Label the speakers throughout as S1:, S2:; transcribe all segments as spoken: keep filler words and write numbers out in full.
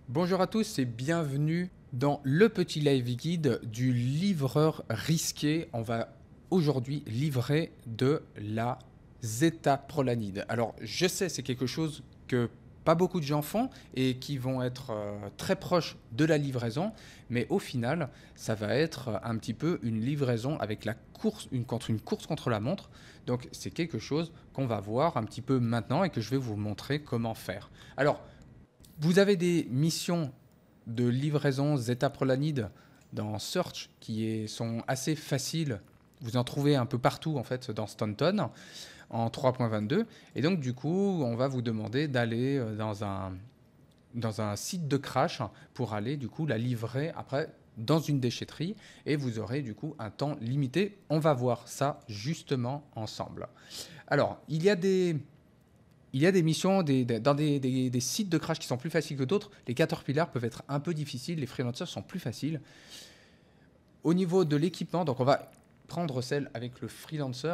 S1: Bonjour à tous et bienvenue dans le petit live guide du livreur risqué. On va aujourd'hui livrer de la zétaprolanide. Alors je sais, c'est quelque chose que pas beaucoup de gens font et qui vont être euh, très proches de la livraison, mais au final, ça va être un petit peu une livraison avec la course, une, contre une course contre la montre. Donc c'est quelque chose qu'on va voir un petit peu maintenant et que je vais vous montrer comment faire. Alors, vous avez des missions de livraison zétaprolanide dans Search qui est- sont assez faciles. Vous en trouvez un peu partout en fait dans Staunton en trois point vingt-deux. Et donc du coup, on va vous demander d'aller euh, dans un, dans un site de crash pour aller du coup la livrer après dans une déchetterie et vous aurez du coup un temps limité. On va voir ça justement ensemble. Alors, il y a des il y a des missions des, des- dans des, des- des sites de crash qui sont plus faciles que d'autres. Les Caterpillar peuvent être un peu difficiles, les freelancers sont plus faciles. Au niveau de l'équipement, donc on va prendre celle avec le freelancer.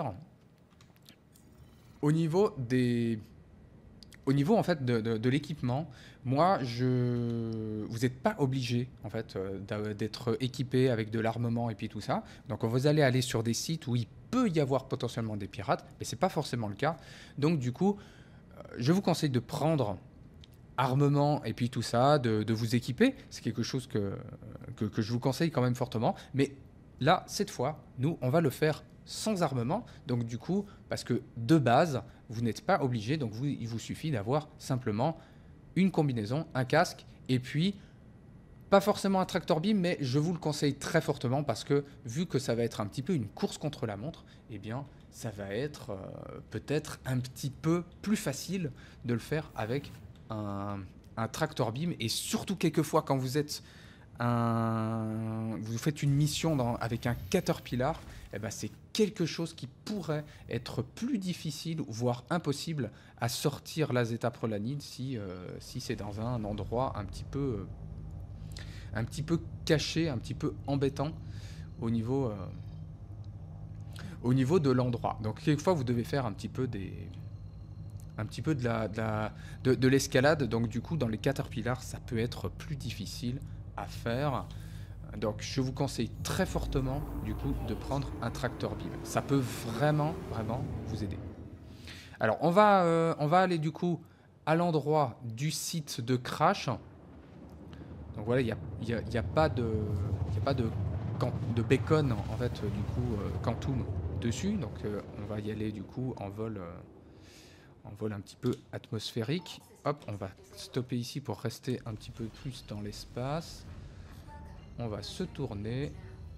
S1: Au niveau des, au niveau en fait de, de- de l'équipement, moi je, vous n'êtes pas obligé en fait euh, d'a- d'être équipé avec de l'armement et puis tout ça. Donc vous allez aller sur des sites où il peut y avoir potentiellement des pirates, mais c'est pas forcément le cas. Donc du coup, je vous conseille de prendre armement et puis tout ça, de, de vous équiper. C'est quelque chose que, que, que je vous conseille quand même fortement. Mais là, cette fois, nous, on va le faire sans armement. Donc du coup, parce que de base, vous n'êtes pas obligé. Donc vous, il vous suffit d'avoir simplement une combinaison, un casque et puis pas forcément un tractor beam, mais je vous le conseille très fortement parce que vu que ça va être un petit peu une course contre la montre, eh bien ça va être euh, peut-être un petit peu plus facile de le faire avec un, un tractor beam et surtout quelquefois quand vous êtes un, vous faites une mission dans- avec un caterpillar, eh ben c'est quelque chose qui pourrait être plus difficile, voire impossible, à sortir la zétaprolanide si, euh, si c'est dans un endroit un petit peu euh, un petit peu caché, un petit peu embêtant au niveau, euh, au niveau de l'endroit. Donc quelquefois vous devez faire un petit peu des, un petit peu de la, de, la- de- de l'escalade. Donc du coup dans les caterpillars ça peut être plus difficile à faire. Donc je vous conseille très fortement du coup de prendre un tractor beam. Ça peut vraiment vraiment vous aider. Alors on va, euh, on va aller du coup à l'endroit du site de crash. Donc voilà, il n'y a, y a- y a pas de, y a pas de, can- de bacon en fait euh, du coup euh, Quantum dessus. Donc euh, on va y aller du coup en vol, euh, en vol un petit peu atmosphérique. Hop, on va stopper ici pour rester un petit peu plus dans l'espace. On va se tourner.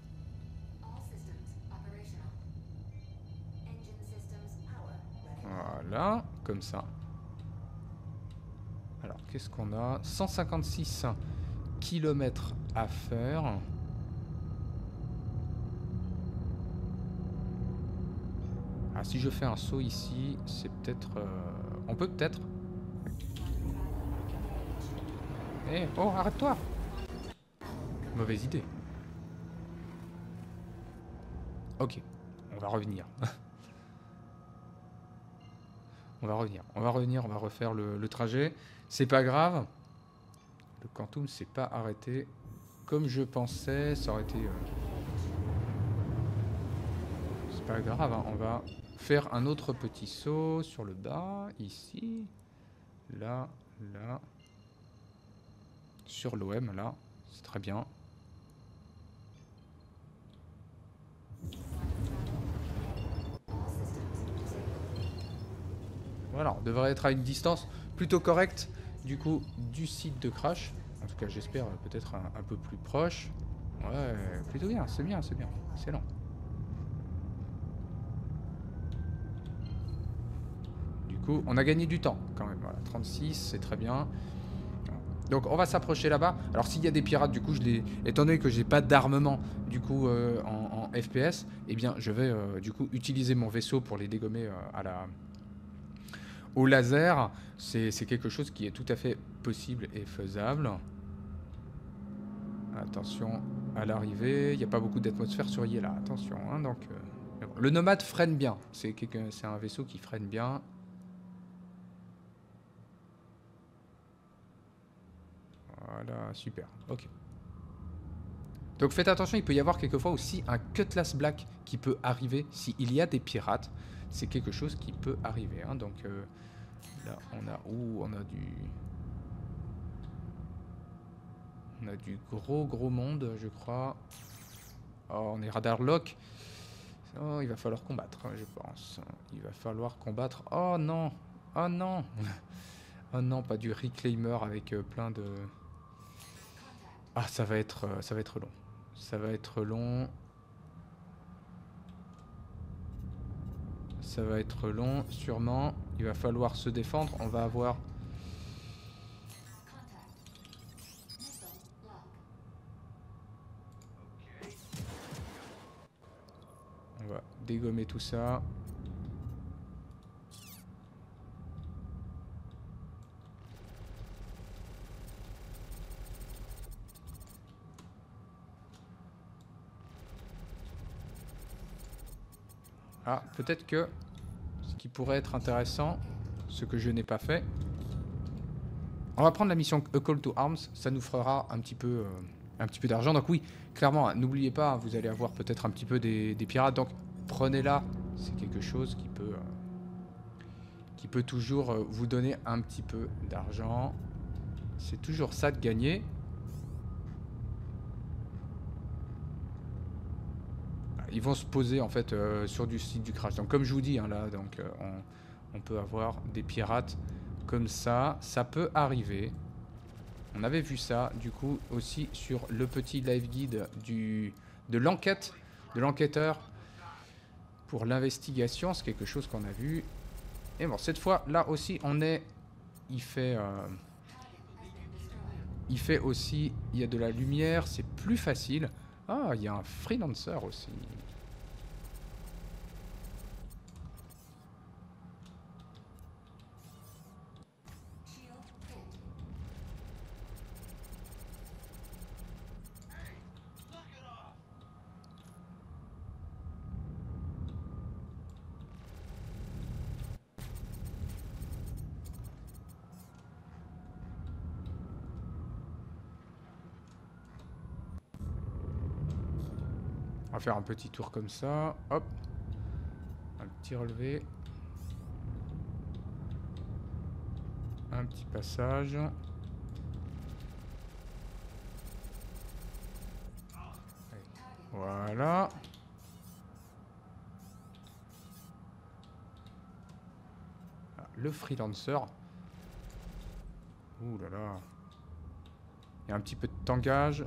S1: Voilà, comme ça. Alors qu'est-ce qu'on a? cent cinquante-six kilomètres à faire. Ah, si je fais un saut ici, c'est peut-être... euh, on peut peut-être... Eh, oh, arrête-toi! Mauvaise idée. Ok, on va revenir. on va revenir. On va revenir, on va refaire le, le trajet. C'est pas grave. Le Quantum s'est pas arrêté comme je pensais. Ça aurait été... euh, C'est pas grave, hein. On va faire un autre petit saut sur le bas. Ici. Là. Là. Sur l'O M, là. C'est très bien. Voilà, on devrait être à une distance plutôt correcte du coup du site de crash. En tout cas, j'espère euh, peut-être un, un peu plus proche. Ouais, plutôt bien, c'est bien, c'est bien. Excellent. Du coup, on a gagné du temps quand même. Voilà, trente-six, c'est très bien. Donc on va s'approcher là-bas. Alors s'il y a des pirates, du coup, je les, étant donné que j'ai pas d'armement, du coup, euh, en, en F P S, eh bien, je vais euh, du coup utiliser mon vaisseau pour les dégommer euh, à la, au laser. C'est quelque chose qui est tout à fait possible et faisable. Attention à l'arrivée, il n'y a pas beaucoup d'atmosphère sur Yela, attention. Hein, donc, euh, bon. Le nomade freine bien, c'est un vaisseau qui freine bien. Voilà, super. Ok. Donc faites attention, il peut y avoir quelquefois aussi un Cutlass Black qui peut arriver s'il y a des pirates. C'est quelque chose qui peut arriver. Hein. Donc euh, là, on a où on a du... On a du gros gros monde, je crois. Oh, on est radar lock. Oh, il va falloir combattre, je pense. Il va falloir combattre. Oh non. Oh non. Oh non, pas du reclaimer avec euh, plein de... Ah, ça va être, euh, ça va être long. Ça va être long. Ça va être long, sûrement. Il va falloir se défendre. On va avoir... On va dégommer tout ça. Ah, peut-être que ce qui pourrait être intéressant, ce que je n'ai pas fait, on va prendre la mission A Call to Arms, ça nous fera un petit peu, euh, un petit peu d'argent. Donc oui, clairement, n'oubliez pas, vous allez avoir peut-être un petit peu des, des pirates, donc prenez-la, c'est quelque chose qui peut, euh, qui peut toujours euh, vous donner un petit peu d'argent. C'est toujours ça de gagner. Ils vont se poser en fait euh, sur du site du crash. Donc comme je vous dis, hein, là, donc euh, on, on peut avoir des pirates comme ça. Ça peut arriver. On avait vu ça du coup aussi sur le petit live guide du, de l'enquête, de l'enquêteur pour l'investigation. C'est quelque chose qu'on a vu. Et bon, cette fois là aussi on est... Il fait... Euh, il fait aussi... Il y a de la lumière, c'est plus facile. Ah, il y a un freelancer aussi. On va faire un petit tour comme ça. Hop. Un petit relevé. Un petit passage. Voilà. Ah, le freelancer. Ouh là là. Il y a un petit peu de tangage.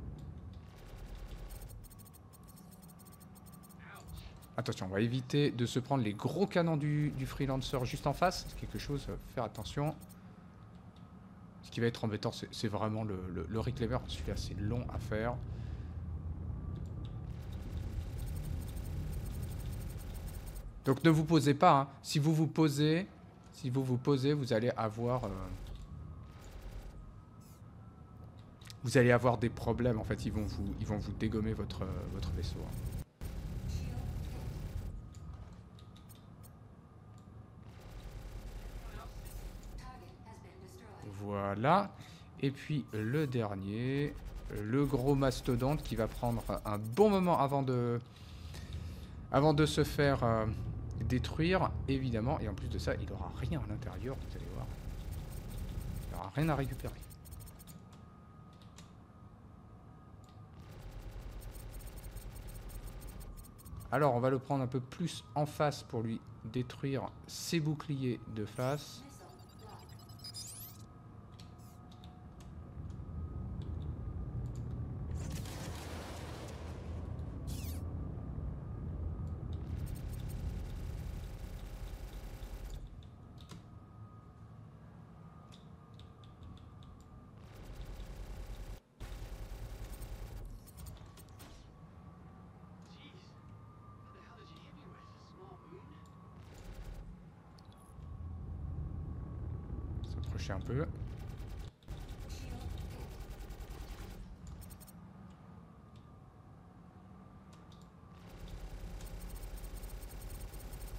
S1: Attention, on va éviter de se prendre les gros canons du, du freelancer juste en face. C'est quelque chose, euh, faire attention. Ce qui va être embêtant, c'est vraiment le, le, le reclaimer. Celui-là, c'est long à faire. Donc ne vous posez pas. Hein. Si vous vous posez, si vous vous posez, vous allez avoir... Euh, vous allez avoir des problèmes. En fait, ils vont vous, ils vont vous dégommer votre, euh, votre vaisseau. Hein. Voilà. Et puis le dernier, le gros mastodonte qui va prendre un bon moment avant de, avant de se faire euh, détruire, évidemment. Et en plus de ça, il n'aura rien à l'intérieur, vous allez voir. Il n'aura rien à récupérer. Alors, on va le prendre un peu plus en face pour lui détruire ses boucliers de face. S'approcher un peu.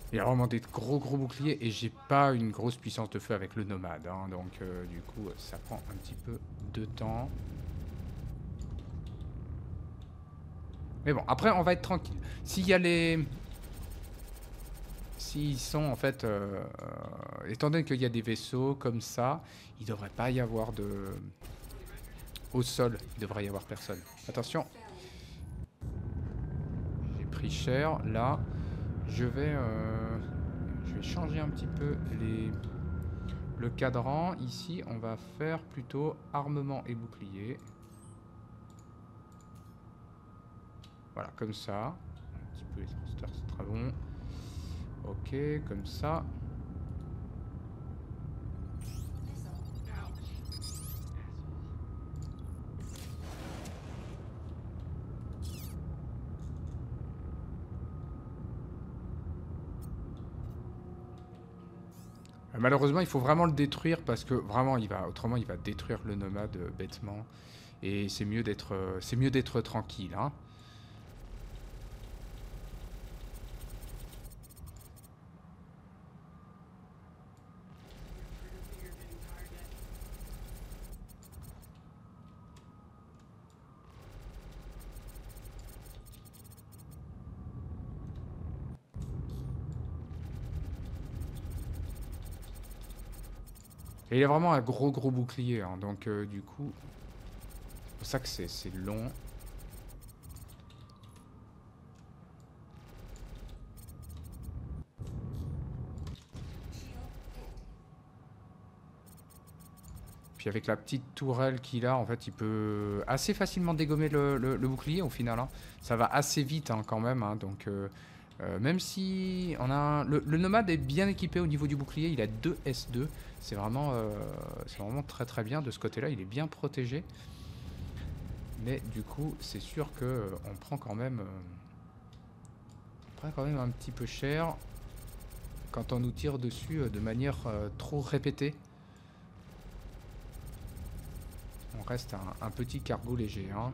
S1: Il a vraiment des gros gros boucliers et j'ai pas une grosse puissance de feu avec le nomade, hein, donc euh, du coup ça prend un petit peu de temps. Mais bon, après on va être tranquille. S'il y a les... S'ils sont en fait... Euh, euh, étant donné qu'il y a des vaisseaux comme ça, il devrait pas y avoir de... Au sol, il devrait y avoir personne. Attention. J'ai pris cher, là. Je vais... Euh, je vais changer un petit peu les... Le cadran. Ici, on va faire plutôt armement et bouclier. Voilà, comme ça. Un petit peu les thrusters, c'est très bon. Ok, comme ça. Malheureusement, il faut vraiment le détruire parce que vraiment, il va, autrement, il va détruire le nomade euh, bêtement. Et c'est mieux d'être, euh, c'est mieux d'être tranquille, hein. Et il a vraiment un gros gros bouclier, hein, donc euh, du coup, c'est pour ça que c'est c'est long. Puis avec la petite tourelle qu'il a, en fait, il peut assez facilement dégommer le, le- le bouclier au final, hein. Ça va assez vite, hein, quand même, hein, donc euh, euh, même si on a un- le, le nomade est bien équipé au niveau du bouclier, il a deux S deux, c'est vraiment, euh, c'est vraiment très très bien de ce côté-là, il est bien protégé. Mais du coup, c'est sûr que euh, on prend quand même, euh, on prend quand même un petit peu cher quand on nous tire dessus euh, de manière euh, trop répétée. On reste un, un petit cargo léger, hein.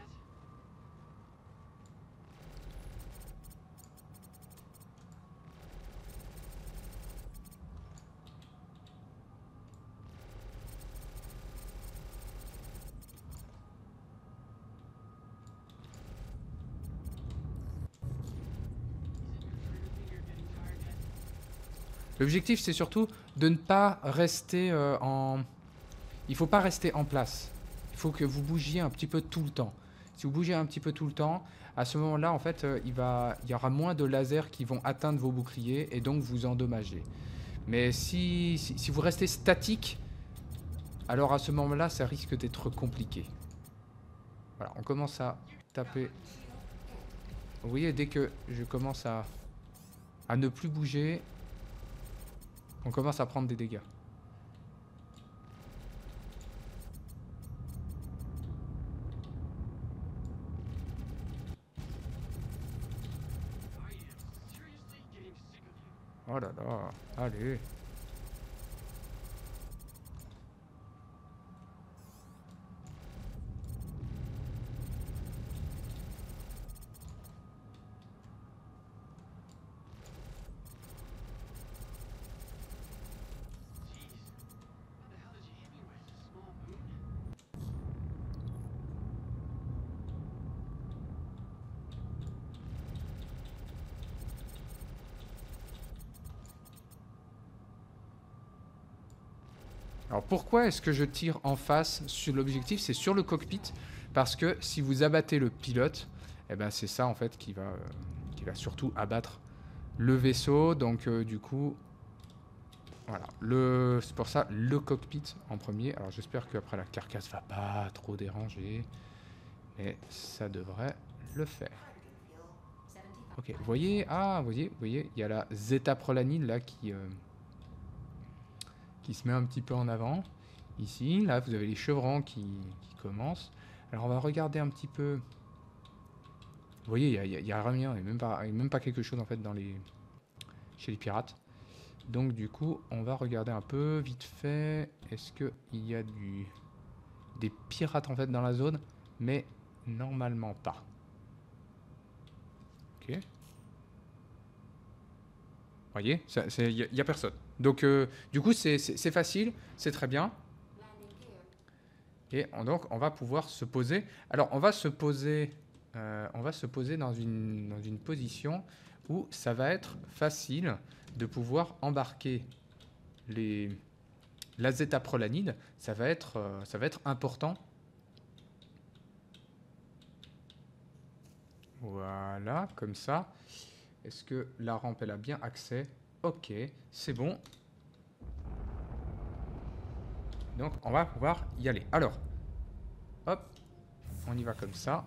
S1: L'objectif, c'est surtout de ne pas rester euh, en... Il faut pas rester en place. Il faut que vous bougiez un petit peu tout le temps. Si vous bougez un petit peu tout le temps, à ce moment-là, en fait, euh, il va, il y aura moins de lasers qui vont atteindre vos boucliers et donc vous endommager. Mais si, si, si vous restez statique, alors à ce moment-là, ça risque d'être compliqué. Voilà, on commence à taper. Vous voyez, dès que je commence à, à ne plus bouger, on commence à prendre des dégâts. Oh là là, allez. Alors pourquoi est-ce que je tire en face sur l'objectif? C'est sur le cockpit. Parce que si vous abattez le pilote, eh ben c'est ça en fait qui va, euh, qui va surtout abattre le vaisseau. Donc euh, du coup, voilà. Le, c'est pour ça le cockpit en premier. Alors j'espère qu'après la carcasse va pas trop déranger. Mais ça devrait le faire. Ok, vous voyez, ah, vous voyez, vous voyez, il y a la zeta prolanine là qui... euh, qui se met un petit peu en avant. Ici, là, vous avez les chevrons qui, qui commencent. Alors, on va regarder un petit peu. Vous voyez, il n'y a, y a, y a rien, il n'y a, même pas, y a même pas quelque chose en fait dans les, chez les pirates. Donc, du coup, on va regarder un peu vite fait. Est-ce qu'il y a du, des pirates en fait dans la zone? Mais normalement pas. Ok. voyez, il n'y a, a personne. Donc, euh, du coup, c'est facile, c'est très bien. Et on, donc, on va pouvoir se poser. Alors, on va se poser, euh, on va se poser dans une, dans une position où ça va être facile de pouvoir embarquer les, l'azétaprolanide. Ça va être, euh, ça va être important. Voilà, comme ça. Est-ce que la rampe, elle a bien accès? Ok, c'est bon. Donc, on va pouvoir y aller. Alors, hop, on y va comme ça.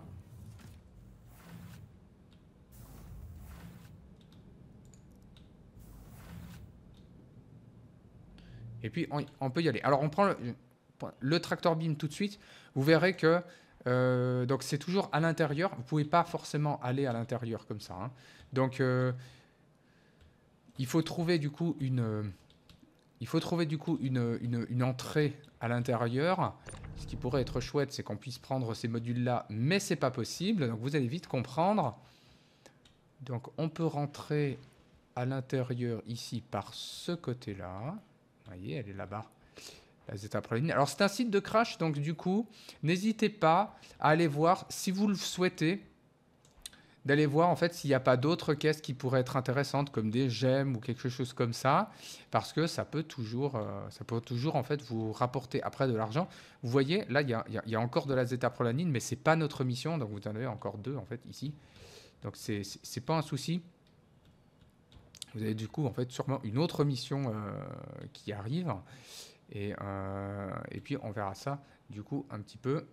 S1: Et puis, on, on peut y aller. Alors, on prend le, le tractor beam tout de suite. Vous verrez que euh, donc c'est toujours à l'intérieur. Vous ne pouvez pas forcément aller à l'intérieur comme ça. Hein. Donc, euh, il faut trouver du coup une... Euh, il faut trouver du coup une, une, une entrée à l'intérieur. Ce qui pourrait être chouette, c'est qu'on puisse prendre ces modules-là, mais c'est pas possible. Donc vous allez vite comprendre. Donc on peut rentrer à l'intérieur ici par ce côté-là. Vous voyez, elle est là-bas. La zétaprolanine. Alors c'est un site de crash, donc du coup, n'hésitez pas à aller voir, si vous le souhaitez, d'aller voir en fait s'il n'y a pas d'autres caisses qui pourraient être intéressantes comme des gemmes ou quelque chose comme ça, parce que ça peut toujours, euh, ça peut toujours en fait vous rapporter après de l'argent. Vous voyez, là il y a, y a, encore de la zétaprolanine, mais c'est pas notre mission, donc vous en avez encore deux en fait ici, donc c'est c'est pas un souci. Vous avez du coup en fait sûrement une autre mission euh, qui arrive, et, euh, et puis on verra ça du coup un petit peu.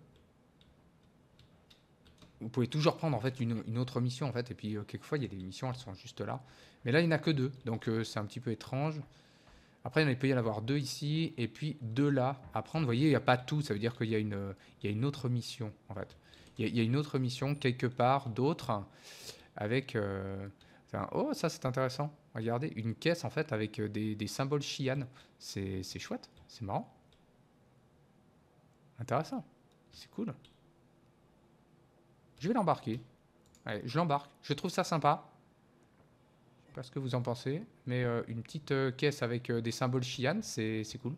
S1: Vous pouvez toujours prendre en fait une, une autre mission en fait, et puis euh, quelquefois il y a des missions, elles sont juste là, mais là il n'y en a que deux, donc euh, c'est un petit peu étrange. Après il peut y en avoir deux ici et puis deux là à prendre. Vous voyez, il n'y a pas tout, ça veut dire qu'il y a une, il y a une autre mission en fait. Il y, a, il y a une autre mission quelque part d'autre avec euh, un, oh ça c'est intéressant, regardez, une caisse en fait avec des, des symboles Shihan. C'est chouette, c'est marrant, intéressant, c'est cool. Je vais l'embarquer. Allez, je l'embarque. Je trouve ça sympa. Je sais pas ce que vous en pensez. Mais euh, une petite euh, caisse avec euh, des symboles Shihan, c'est cool.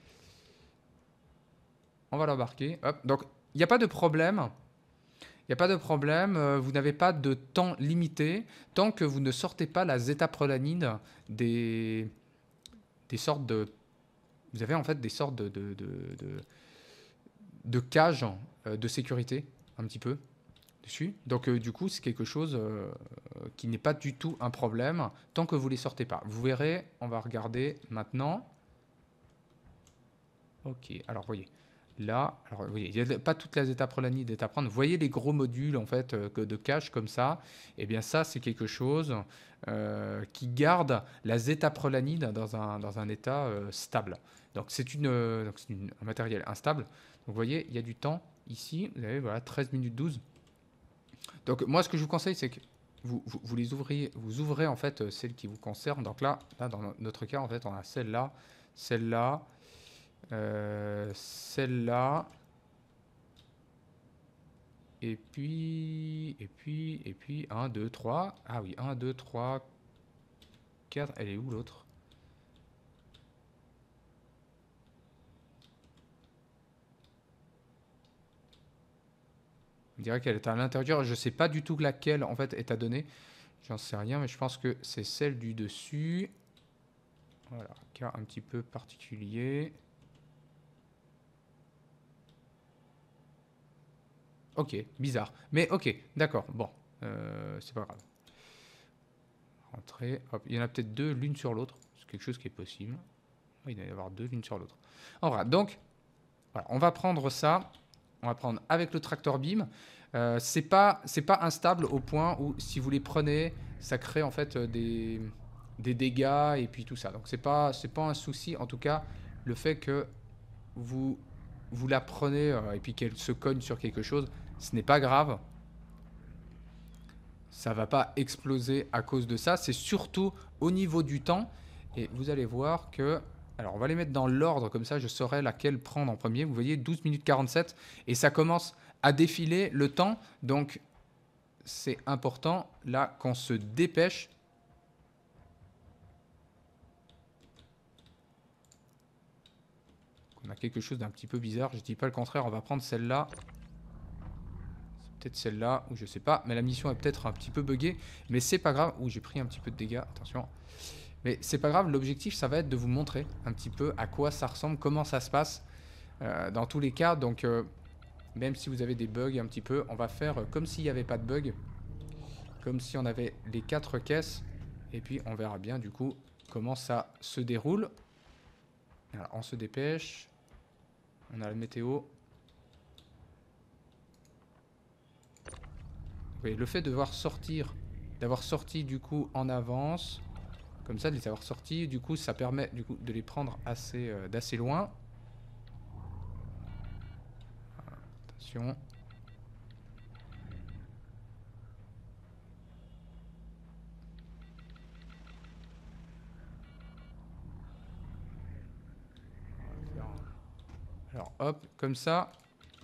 S1: On va l'embarquer. Hop. Donc, il n'y a pas de problème. Il n'y a pas de problème. Euh, vous n'avez pas de temps limité tant que vous ne sortez pas la zétaprolanine des, des sortes de... Vous avez en fait des sortes de, de, de, de, de cages euh, de sécurité, un petit peu. Dessus. Donc euh, du coup, c'est quelque chose euh, qui n'est pas du tout un problème tant que vous ne les sortez pas. Vous verrez, on va regarder maintenant. Ok, alors voyez, là, alors, voyez, il n'y a pas toute la zétaprolanide à prendre. Vous voyez les gros modules en fait euh, de cache comme ça. Eh bien ça, c'est quelque chose euh, qui garde la zétaprolanide dans un, dans un état euh, stable. Donc c'est une, euh, une, un matériel instable. Donc vous voyez, il y a du temps ici. Vous avez voilà, treize minutes douze. Donc moi, ce que je vous conseille, c'est que vous, vous, vous, les ouvriez, vous ouvrez en fait celles qui vous concernent. Donc là, là dans notre cas, en fait, on a celle-là, celle-là, euh, celle-là, et puis, et puis, et puis, un, deux, trois. Ah oui, un, deux, trois, quatre. Elle est où l'autre? On dirait qu'elle est à l'intérieur. Je ne sais pas du tout laquelle en fait est à donner. J'en sais rien, mais je pense que c'est celle du dessus. Voilà, cas un petit peu particulier. Ok, bizarre. Mais ok, d'accord, bon, euh, c'est pas grave. Rentrer, hop, il y en a peut-être deux l'une sur l'autre. C'est quelque chose qui est possible. Il doit y avoir deux l'une sur l'autre. Voilà, donc, voilà, on va prendre ça. On va prendre avec le tractor beam. Euh, c'est pas, c'est pas instable au point où si vous les prenez, ça crée en fait des, des dégâts et puis tout ça. Donc c'est pas, c'est pas un souci. En tout cas, le fait que vous, vous la prenez euh, et puis qu'elle se cogne sur quelque chose, ce n'est pas grave. Ça va pas exploser à cause de ça. C'est surtout au niveau du temps. Et vous allez voir que... Alors, on va les mettre dans l'ordre, comme ça, je saurai laquelle prendre en premier. Vous voyez, douze minutes quarante-sept. Et ça commence à défiler le temps. Donc, c'est important, là, qu'on se dépêche. on a quelque chose d'un petit peu bizarre. Je dis pas le contraire, on va prendre celle-là. C'est peut-être celle-là, ou je sais pas. Mais la mission est peut-être un petit peu buggée. Mais c'est pas grave. Ouh, j'ai pris un petit peu de dégâts, attention. Mais c'est pas grave, l'objectif, ça va être de vous montrer un petit peu à quoi ça ressemble, comment ça se passe. Euh, dans tous les cas, donc... Euh, même si vous avez des bugs un petit peu, on va faire comme s'il n'y avait pas de bugs. Comme si on avait les quatre caisses. Et puis on verra bien du coup comment ça se déroule. Alors, on se dépêche. On a la météo. Oui, le fait de voir sortir, d'avoir sorti du coup en avance, comme ça, de les avoir sortis, du coup ça permet du coup de les prendre assez euh, d'assez loin. Attention. Alors hop, comme ça.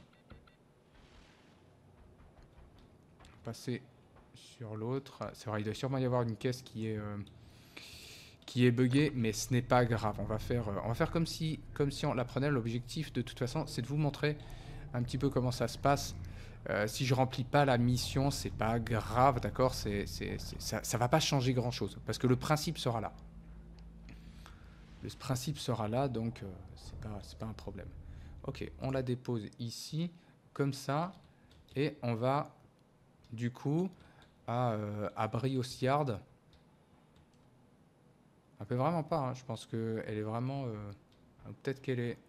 S1: Passer sur l'autre. C'est vrai, il doit sûrement y avoir une caisse qui est euh, qui est buggée, mais ce n'est pas grave. On va faire, euh, on va faire comme si, comme si on la prenait. L'objectif de toute façon, c'est de vous montrer un petit peu comment ça se passe. Euh, si je remplis pas la mission, c'est pas grave, d'accord. C'est, c'est, c'est, ça, ça va pas changer grand chose parce que le principe sera là. Le principe sera là, donc euh, c'est pas, c'est pas un problème. Ok, on la dépose ici, comme ça, et on va du coup à, euh, à Brios Yard. Elle peut vraiment pas, hein. Je pense qu'elle est vraiment... Euh, peut-être qu'elle est...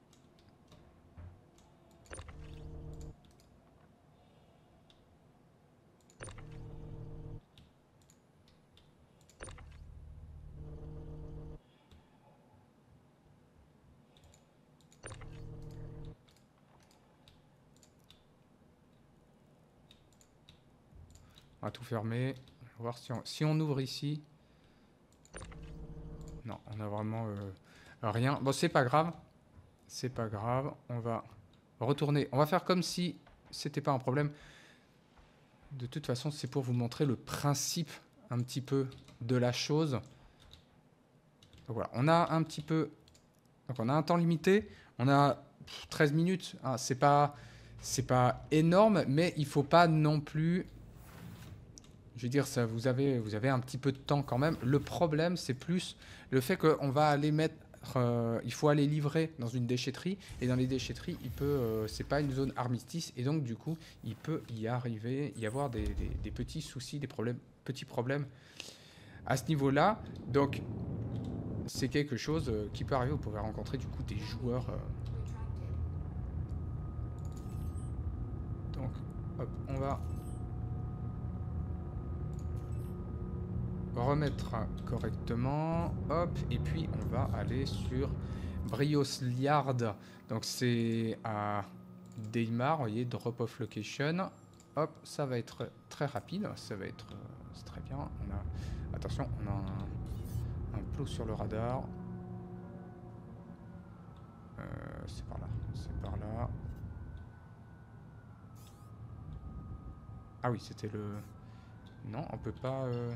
S1: On va tout fermer. On va voir si on, si on ouvre ici. Non, on a vraiment euh, rien. Bon, c'est pas grave. C'est pas grave. On va retourner. On va faire comme si c'était pas un problème. De toute façon, c'est pour vous montrer le principe un petit peu de la chose. Donc voilà, on a un petit peu... Donc on a un temps limité. On a treize minutes. Hein, c'est pas, c'est pas énorme, mais il faut pas non plus... Je veux dire, ça, vous avez, vous avez un petit peu de temps quand même. Le problème, c'est plus le fait qu'on va aller mettre... Euh, il faut aller livrer dans une déchetterie. Et dans les déchetteries, il peut, euh, c'est pas une zone armistice. Et donc, du coup, il peut y arriver, y avoir des, des, des petits soucis, des problèmes, petits problèmes à ce niveau-là. Donc, c'est quelque chose euh, qui peut arriver. Vous pouvez rencontrer, du coup, des joueurs... Euh... Donc, hop, on va... remettre correctement, hop, et puis on va aller sur Brios Yard, donc c'est à Daymar, vous voyez, drop off location, hop, ça va être très rapide, ça va être, c'est très bien, on a, attention, on a un, un plot sur le radar, euh, c'est par là, c'est par là, ah oui, c'était le, non, on peut pas... Euh...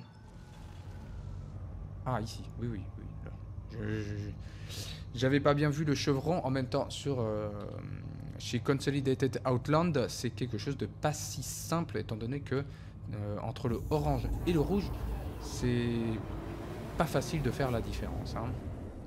S1: Ah, ici, oui, oui, oui. Je, je, j'avais pas bien vu le chevron en même temps sur... Euh, chez Consolidated Outland, c'est quelque chose de pas si simple, étant donné que euh, entre le orange et le rouge, c'est pas facile de faire la différence. Hein.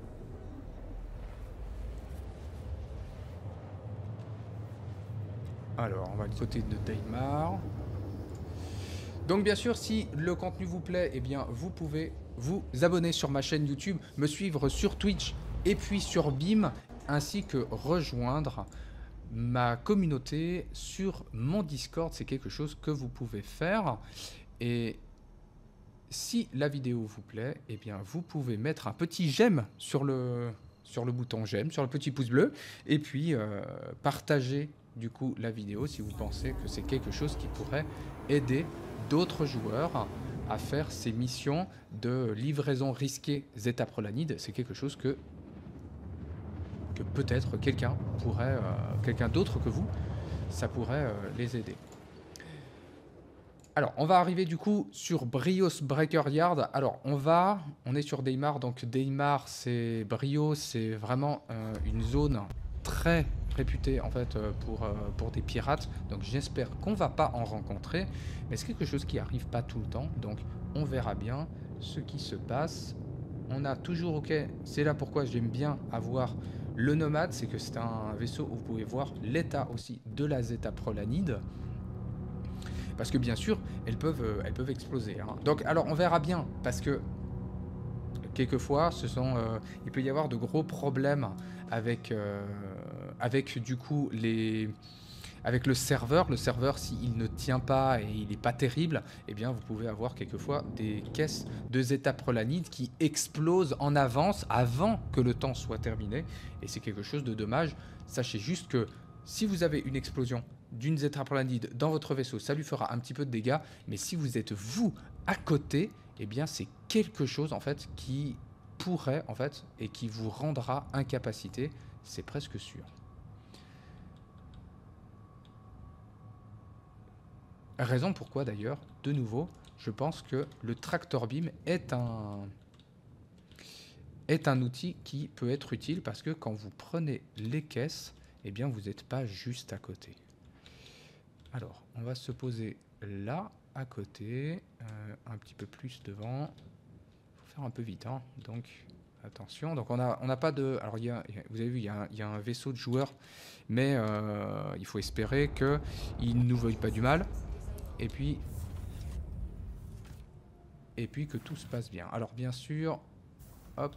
S1: Alors, on va du côté de Daymar. Donc bien sûr, si le contenu vous plaît, eh bien, vous pouvez vous abonner sur ma chaîne YouTube, me suivre sur Twitch et puis sur Beam, ainsi que rejoindre ma communauté sur mon Discord. C'est quelque chose que vous pouvez faire. Et si la vidéo vous plaît, eh bien, vous pouvez mettre un petit j'aime sur le, sur le bouton j'aime, sur le petit pouce bleu, et puis euh, partager du coup la vidéo si vous pensez que c'est quelque chose qui pourrait aider d'autres joueurs à faire ces missions de livraison risquée Zetaprolanide. C'est quelque chose que, que peut-être quelqu'un pourrait, euh, quelqu'un d'autre que vous, ça pourrait euh, les aider. Alors, on va arriver du coup sur Brios Breaker Yard. Alors, on va, on est sur Daymar, donc Daymar, c'est Brios, c'est vraiment euh, une zone très réputés en fait euh, pour, euh, pour des pirates. Donc j'espère qu'on va pas en rencontrer. Mais c'est quelque chose qui arrive pas tout le temps. Donc on verra bien ce qui se passe. On a toujours, ok, c'est là pourquoi j'aime bien avoir le Nomade, c'est que c'est un vaisseau où vous pouvez voir l'état aussi de la Zeta Prolanide. Parce que bien sûr, elles peuvent, euh, elles peuvent exploser. Hein. Donc alors on verra bien, parce que quelquefois, ce sont, euh, il peut y avoir de gros problèmes avec, euh, avec du coup les, avec le serveur. Le serveur, s'il ne tient pas et il n'est pas terrible, eh bien vous pouvez avoir quelquefois des caisses de Zeta Prolanide qui explosent en avance avant que le temps soit terminé. Et c'est quelque chose de dommage. Sachez juste que si vous avez une explosion d'une Zeta Prolanide dans votre vaisseau, ça lui fera un petit peu de dégâts. Mais si vous êtes vous à côté, eh bien c'est quelque chose en fait qui pourrait en fait et qui vous rendra incapacité, c'est presque sûr. Raison pourquoi d'ailleurs, de nouveau, je pense que le tractor beam est un est un outil qui peut être utile parce que quand vous prenez les caisses, eh bien vous n'êtes pas juste à côté. Alors, on va se poser là à côté, euh, un petit peu plus devant. Faire un peu vite, hein. Donc attention. Donc on a on n'a pas de. Alors il y a, vous avez vu, il y a un, il y a un vaisseau de joueurs, mais euh, il faut espérer que il ne nous veuille pas du mal. Et puis et puis que tout se passe bien. Alors bien sûr, hop.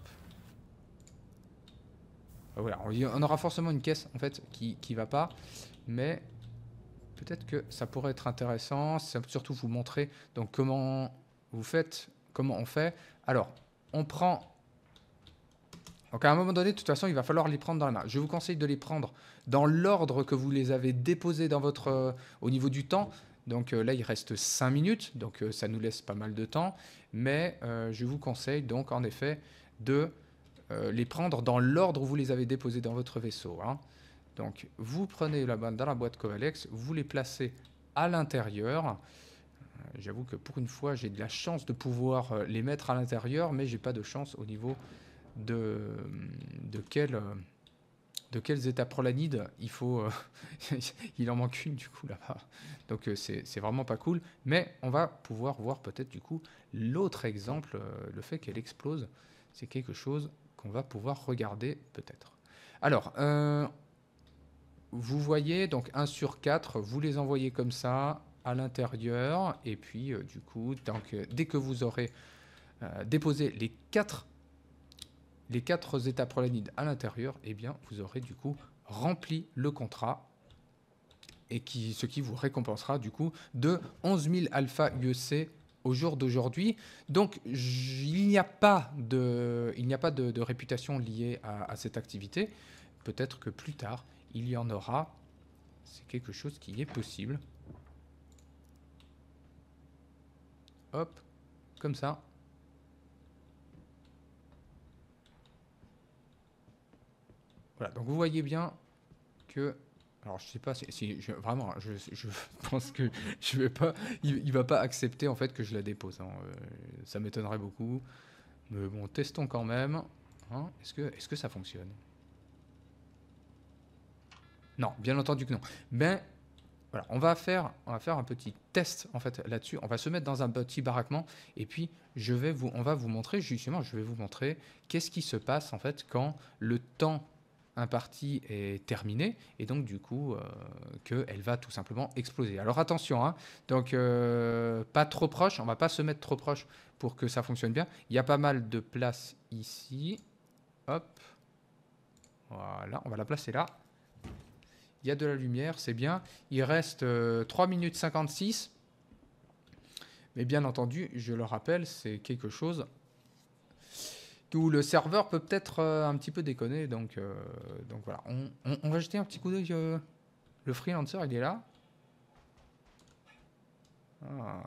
S1: Voilà, on aura forcément une caisse en fait qui qui va pas, mais peut-être que ça pourrait être intéressant. Ça peut surtout vous montrer donc comment vous faites, comment on fait. Alors on prend. Donc à un moment donné, de toute façon, il va falloir les prendre dans la main. Je vous conseille de les prendre dans l'ordre que vous les avez déposés dans votre, euh, au niveau du temps. Donc euh, là, il reste cinq minutes, donc euh, ça nous laisse pas mal de temps. Mais euh, je vous conseille donc en effet de euh, les prendre dans l'ordre où vous les avez déposés dans votre vaisseau. Hein. Donc vous prenez la, dans la boîte Covalex, vous les placez à l'intérieur. Euh, J'avoue que pour une fois, j'ai de la chance de pouvoir euh, les mettre à l'intérieur, mais j'ai pas de chance au niveau de, de, quel, de quelles étapes prolanides il faut. Euh, il en manque une du coup là-bas. Donc euh, c'est vraiment pas cool. Mais on va pouvoir voir peut-être du coup l'autre exemple, euh, le fait qu'elle explose. C'est quelque chose qu'on va pouvoir regarder peut-être. Alors, euh, vous voyez, donc un sur quatre, vous les envoyez comme ça à l'intérieur. Et puis euh, du coup, donc, euh, dès que vous aurez euh, déposé les quatre les quatre étapes prolanides à l'intérieur, eh bien, vous aurez du coup rempli le contrat et qui, ce qui vous récompensera du coup de onze mille alpha U E C au jour d'aujourd'hui. Donc, il n'y a pas de, il n'y a pas de, de réputation liée à, à cette activité. Peut-être que plus tard, il y en aura. C'est quelque chose qui est possible. Hop, comme ça. Voilà, donc vous voyez bien que... Alors je sais pas si... si je, vraiment, je, je pense que je vais pas... Il, il va pas accepter en fait que je la dépose. Hein. Euh, ça m'étonnerait beaucoup. Mais bon, testons quand même. Hein. Est-ce que, est-ce que ça fonctionne? Non, bien entendu que non. Mais voilà, on va faire, on va faire un petit test en fait là-dessus. On va se mettre dans un petit baraquement et puis je vais vous, on va vous montrer justement, je vais vous montrer qu'est-ce qui se passe en fait quand le temps imparti est terminé et donc du coup euh, qu'elle va tout simplement exploser. Alors attention, hein, donc euh, pas trop proche, on va pas se mettre trop proche pour que ça fonctionne bien. Il y a pas mal de place ici. Hop, voilà, on va la placer là. Il y a de la lumière, c'est bien. Il reste euh, trois minutes cinquante-six. Mais bien entendu, je le rappelle, c'est quelque chose où le serveur peut peut-être euh, un petit peu déconner. Donc, euh, donc voilà, on, on, on va jeter un petit coup d'œil. Euh, le freelancer, il est là. Ah,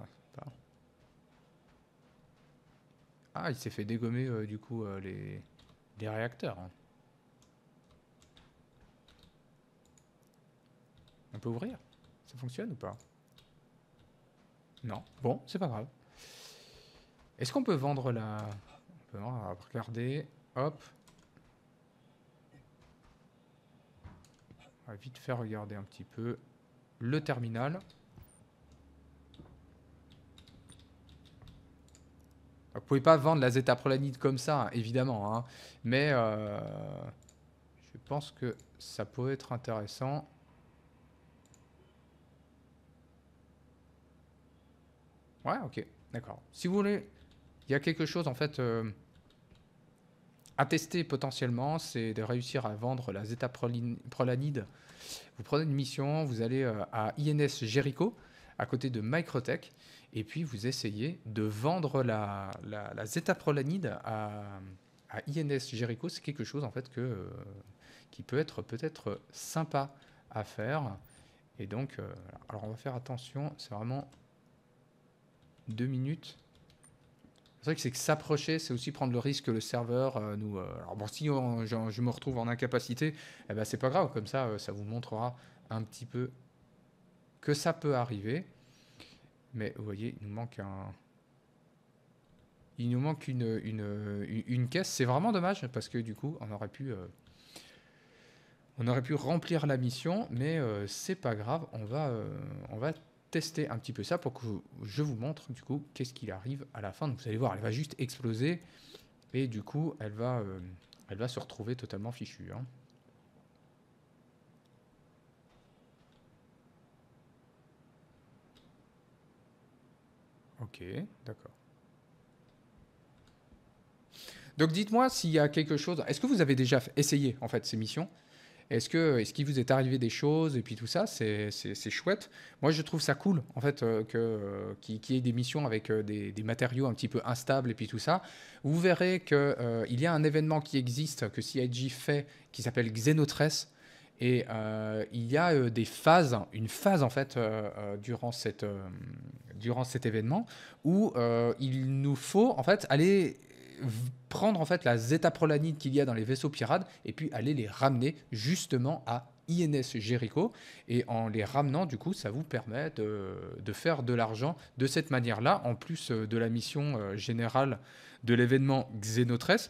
S1: ah il s'est fait dégommer euh, du coup euh, les, les réacteurs. Hein. On peut ouvrir? Ça fonctionne ou pas? Non. Bon, c'est pas grave. Est-ce qu'on peut vendre la... On va regarder. Hop. On va vite faire regarder un petit peu le terminal. Vous ne pouvez pas vendre la zétaprolanide comme ça, hein, évidemment, hein, mais euh, je pense que ça pourrait être intéressant. Ouais, ok, d'accord. Si vous voulez, il y a quelque chose en fait euh, à tester potentiellement, c'est de réussir à vendre la zétaprolanide. Vous prenez une mission, vous allez euh, à I N S Jericho, à côté de Microtech, et puis vous essayez de vendre la, la, la zétaprolanide à, à I N S Jericho. C'est quelque chose en fait que, euh, qui peut être peut-être sympa à faire. Et donc, euh, alors on va faire attention, c'est vraiment deux minutes. C'est vrai que c'est que s'approcher, c'est aussi prendre le risque que le serveur euh, nous... Euh, alors bon, si on, je, je me retrouve en incapacité, eh ben c'est pas grave, comme ça, euh, ça vous montrera un petit peu que ça peut arriver. Mais vous voyez, il nous manque un... Il nous manque une, une, une, une caisse. C'est vraiment dommage, parce que du coup, on aurait pu... Euh, on aurait pu remplir la mission, mais euh, c'est pas grave, on va, euh, on va tester un petit peu ça pour que je vous montre du coup qu'est-ce qu'il arrive à la fin. Donc vous allez voir, elle va juste exploser et du coup elle va, euh, elle va se retrouver totalement fichue. Hein. Ok, d'accord. Donc dites-moi s'il y a quelque chose. Est-ce que vous avez déjà essayé en fait ces missions? Est-ce que, est-ce qu'il vous est arrivé des choses et puis tout ça, c'est, c'est, c'est chouette. Moi, je trouve ça cool, en fait, euh, que, euh, qu'il, qu'il y ait des missions avec euh, des, des matériaux un petit peu instables et puis tout ça. Vous verrez qu'il euh, y a un événement qui existe, que C I G fait, qui s'appelle Xenotress. Et euh, il y a euh, des phases, une phase en fait, euh, euh, durant, cette, euh, durant cet événement, où euh, il nous faut en fait aller prendre en fait la zétaprolanide qu'il y a dans les vaisseaux pirates et puis aller les ramener justement à I N S Jericho. Et en les ramenant, du coup, ça vous permet de, de faire de l'argent de cette manière-là, en plus de la mission euh, générale de l'événement Xenotress.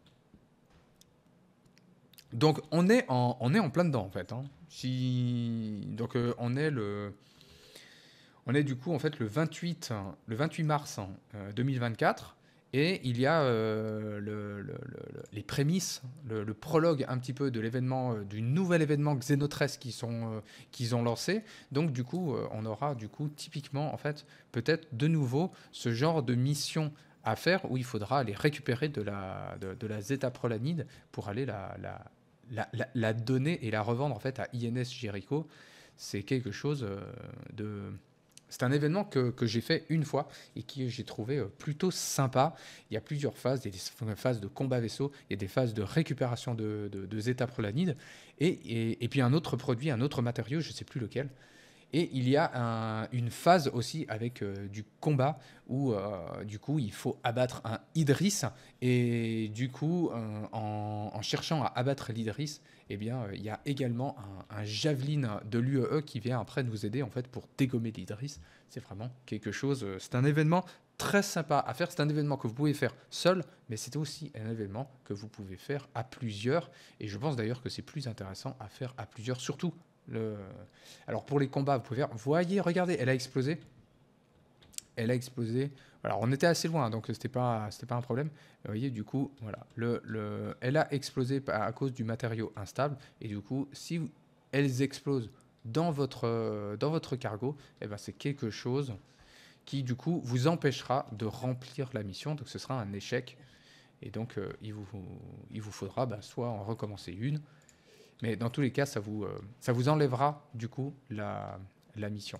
S1: Donc on est en, on est en plein dedans en fait. Hein. Si, donc euh, on est le... On est du coup en fait le vingt-huit, le vingt-huit mars euh, deux mille vingt-quatre. Et il y a euh, le, le, le, les prémices, le, le prologue un petit peu de l'événement, euh, du nouvel événement Xenotress qu'ils euh, qu'ils ont lancé. Donc du coup, euh, on aura du coup typiquement en fait peut-être de nouveau ce genre de mission à faire où il faudra aller récupérer de la, de, de la zétaprolanide pour aller la, la, la, la, la donner et la revendre en fait à I N S Jericho. C'est quelque chose euh, de... C'est un événement que, que j'ai fait une fois et que j'ai trouvé plutôt sympa. Il y a plusieurs phases. Il y a des phases de combat vaisseau, il y a des phases de récupération de, de, de zétaprolanide et, et, et puis un autre produit, un autre matériau, je ne sais plus lequel. Et il y a un, une phase aussi avec euh, du combat où euh, du coup il faut abattre un Idris et du coup euh, en, en cherchant à abattre l'Idris, eh bien euh, il y a également un, un javelin de l'U E E qui vient après nous aider en fait pour dégommer l'Idris. C'est vraiment quelque chose. Euh, c'est un événement très sympa à faire. C'est un événement que vous pouvez faire seul, mais c'est aussi un événement que vous pouvez faire à plusieurs. Et je pense d'ailleurs que c'est plus intéressant à faire à plusieurs, surtout. Le... Alors pour les combats, vous pouvez faire... Voyez, regardez, elle a explosé. Elle a explosé. Alors on était assez loin, donc c'était pas, c'était pas un problème. Vous voyez, du coup, voilà, le, le... elle a explosé à cause du matériau instable. Et du coup, si vous... elles explosent dans votre, dans votre cargo, eh ben c'est quelque chose qui du coup vous empêchera de remplir la mission. Donc ce sera un échec. Et donc euh, il, vous, il vous faudra bah, soit en recommencer une. Mais dans tous les cas, ça vous, euh, ça vous enlèvera du coup la, la mission.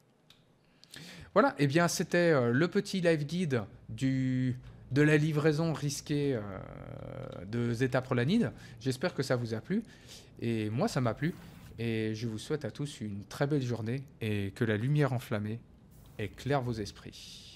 S1: Voilà, et eh bien c'était euh, le petit live guide du, de la livraison risquée euh, de zétaprolanide. J'espère que ça vous a plu. Et moi, ça m'a plu. Et je vous souhaite à tous une très belle journée et que la lumière enflammée éclaire vos esprits.